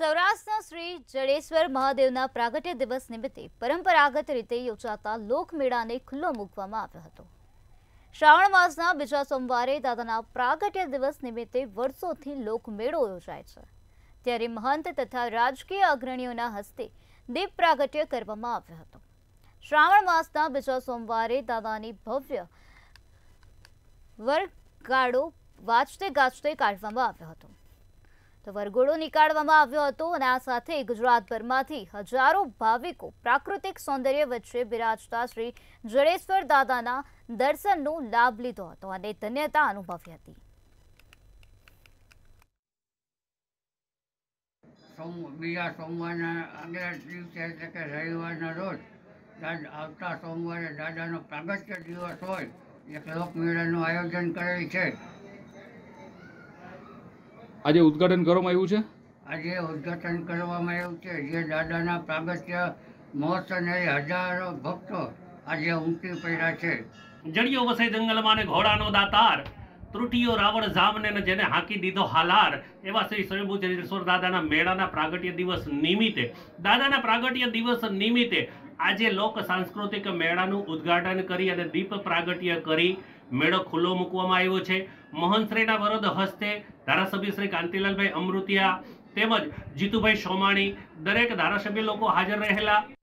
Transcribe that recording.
સૌરાષ્ટ્રના શ્રી જડેશ્વર મહાદેવના પ્રાગટ્ય દિવસ નિમિત્તે પરંપરાગત રીતે યોજાતા લોકમેળાને ખુલ્લો મૂકવામાં આવ્યો હતો। શ્રાવણ માસના બીજા સોમવારે દાદાના પ્રાગટ્ય દિવસ નિમિત્તે વર્ષોથી લોકમેળો યોજાય છે, ત્યારે મહંત તથા રાજકીય અગ્રણીઓના હસ્તે દીપ પ્રાગટ્ય કરવામાં આવ્યો હતો। શ્રાવણ માસના બીજા સોમવારે દાદાની ભવ્ય વરઘોડો વાજતે ગાજતે કાઢવામાં આવ્યો હતો। તો વરઘોડો નીકાળવામાં આવ્યો હતો અને આ સાથે ગુજરાતભરમાંથી હજારો ભાવિકો પ્રાકૃતિક સૌંદર્ય વચ્ચે બિરાજતા શ્રી જડેશ્વર દાદાના દર્શનનો લાભ લીધો હતો અને ધન્યતા અનુભવી હતી। બીજા સોમવારના આગલા દિવસે એટલે કે રવિવારના રોજ આવતા સોમવારે દાદાનો પ્રાગટ્ય દિવસ હોય એક લોકમેળાનું આયોજન કરેલ છે। આજે ઉદ્ઘાટન કરવામાં આવ્યું છે। આજે ઉદ્ઘાટન કરવામાં આવ્યું છે, જે દાદાના પ્રાગટ્ય મહોત્સવને હજારો ભક્તો આજે ઉમટી પડ્યા છે। જડિયો વસે જંગલમાં ને ઘોડાનો દાતાર, ત્રુટિયો રાવણ જામને ને જેને હાંકી દીધો હાલાર, એવા શ્રી સ્વયંભૂ જડેશ્વર દાદાના મેળાના પ્રાગટ્ય દિવસ નિમિત્તે આજે લોક સાંસ્કૃતિક મેળાનું ઉદ્ઘાટન કરી અને દીપ પ્રાગટ્ય કરી મેળો ખુલ્લો મૂકવામાં આવ્યો છે। મહંતશ્રીના વરદ હસ્તે ધારાસભ્ય શ્રી કાંતિલાલભાઈ અમૃતિયા તેમજ જીતુભાઈ સોમાણી દરેક ધારાસભ્ય લોકો હાજર રહેલા।